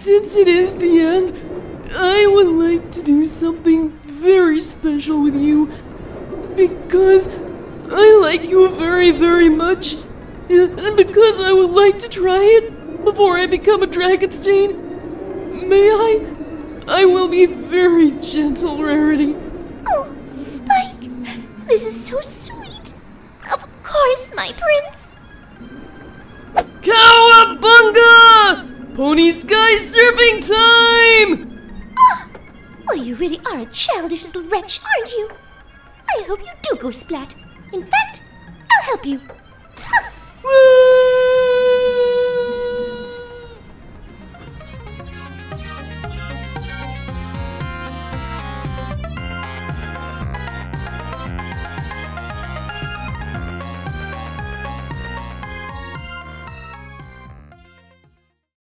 since it is the end, I would like to do something very special with you. Because I like you very, very much. And because I would like to try it before I become a Dragonstein. May I? I will be very gentle, Rarity. Oh, Spike, this is so sweet. Of course, my prince. Cowabunga! Pony Sky Surfing time! Oh, well, you really are a childish little wretch, aren't you? I hope you do go splat. In fact, I'll help you. Woo!